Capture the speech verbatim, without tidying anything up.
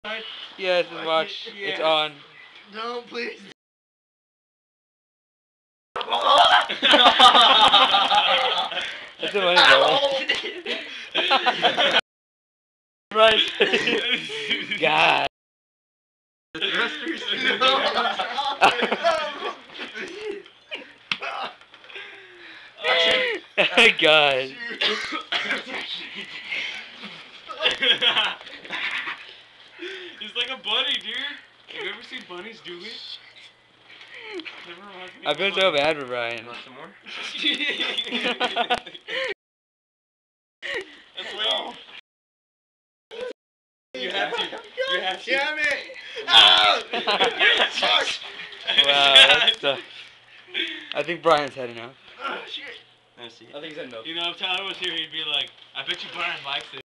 Yes, just watch. Yeah. It's on. No, please. That's a funny bro. Right. God. God. He's like a bunny, dude. Have you ever seen bunnies do it? I feel so bad for Bryan. Want some more? That's way. You have to. You have to. Damn it! Oh! Wow, that sucks. I think Bryan's heading out. Oh, shit. Let's see. I think he's had enough. You know, if Tyler was here, he'd be like, I bet you Bryan likes it.